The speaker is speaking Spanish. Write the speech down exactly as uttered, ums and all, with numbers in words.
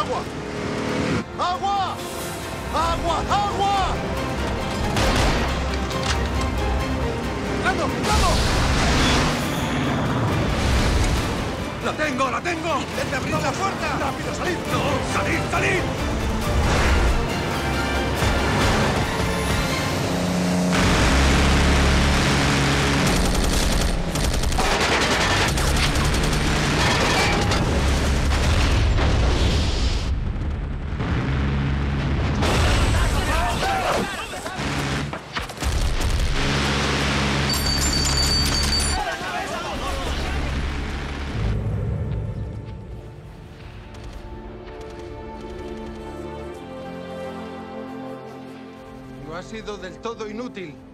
¡Agua! ¡Agua! ¡Agua! ¡Agua! ¡Vamos! ¡Vamos! ¡La tengo! ¡La tengo! ¡Intenta abrir la puerta! ¡Rápido, salid! ¡No! ¡Salid! ¡Salid! No ha sido del todo inútil.